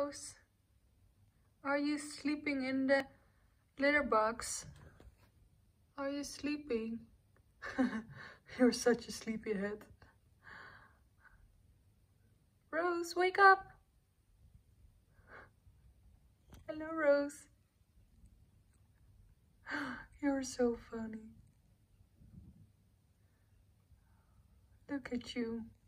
Rose? Are you sleeping in the litter box? Are you sleeping? You're such a sleepyhead. Rose, wake up! Hello, Rose. You're so funny. Look at you.